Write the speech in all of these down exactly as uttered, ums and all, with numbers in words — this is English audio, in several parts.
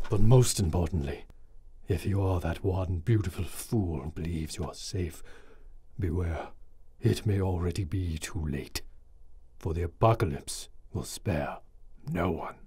But most importantly, if you are that one beautiful fool who believes you are safe, beware, it may already be too late. For the apocalypse will spare no one.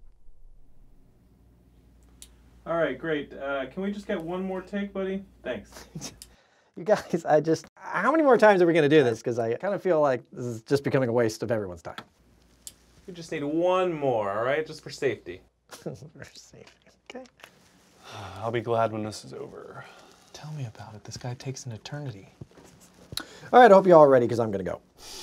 All right, great. Uh, can we just get one more take, buddy? Thanks. You guys, I just, how many more times are we going to do this? Because I kind of feel like this is just becoming a waste of everyone's time. We just need one more, all right? Just for safety. For safety, okay. I'll be glad when this is over. Tell me about it. This guy takes an eternity. All right, I hope you're all ready because I'm going to go.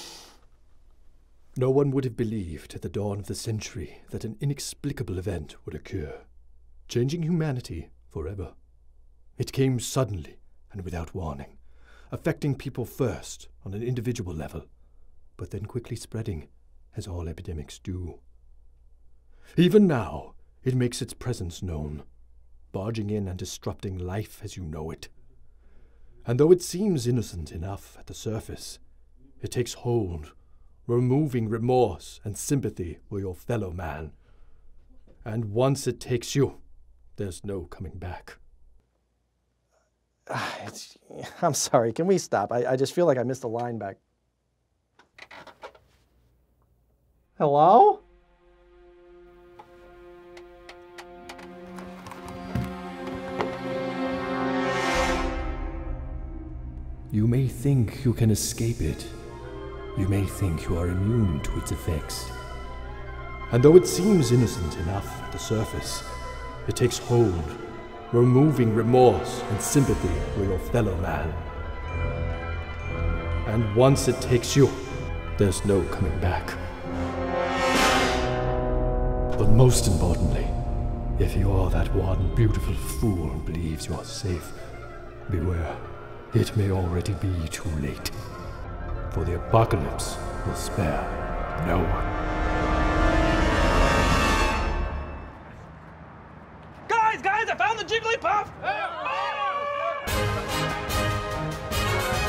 No one would have believed at the dawn of the century that an inexplicable event would occur, changing humanity forever. It came suddenly and without warning, affecting people first on an individual level, but then quickly spreading, as all epidemics do. Even now, it makes its presence known, barging in and disrupting life as you know it. And though it seems innocent enough at the surface, it takes hold, removing remorse and sympathy for your fellow man. And once it takes you, there's no coming back. It's, I'm sorry, can we stop? I, I just feel like I missed a line back. Hello? You may think you can escape it. You may think you are immune to its effects. And though it seems innocent enough at the surface, it takes hold, removing remorse and sympathy for your fellow man. And once it takes you, there's no coming back. But most importantly, if you are that one beautiful fool who believes you are safe, beware, it may already be too late. For the apocalypse will spare no one. Guys, guys, I found the Jigglypuff!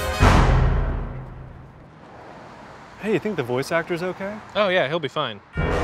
Hey, you think the voice actor's okay? Oh yeah, he'll be fine.